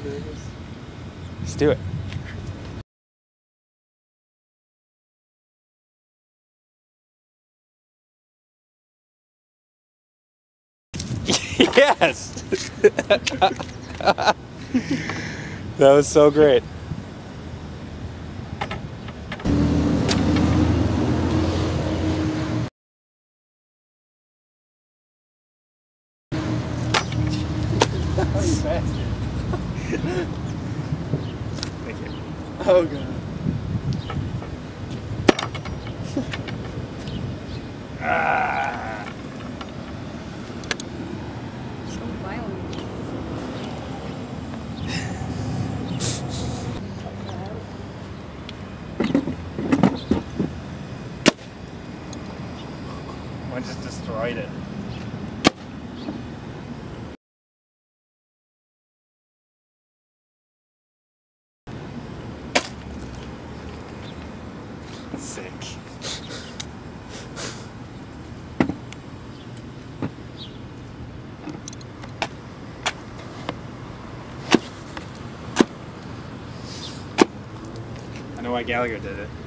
Let's do it. Yes! That was so great. Thank you. Oh god. Ah. So violent. One just destroyed it. Sick. I know why Gallagher did it.